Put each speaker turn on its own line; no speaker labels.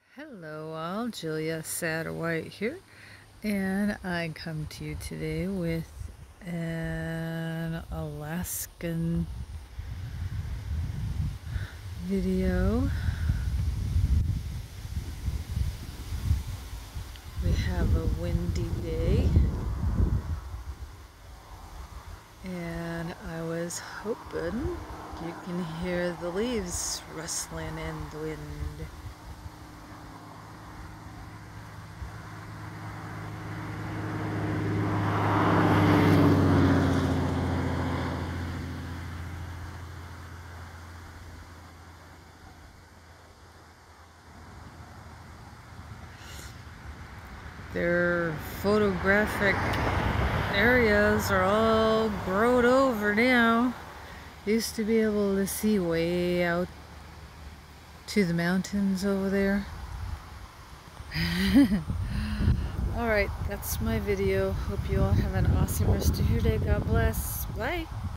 Hello all, Julia Satterwhite here, and I come to you today with an Alaskan video. We have a windy day, and I was hoping you can hear the leaves rustling in the wind. Their photographic areas are all grown over now. Used to be able to see way out to the mountains over there. Alright, that's my video. Hope you all have an awesome rest of your day. God bless. Bye.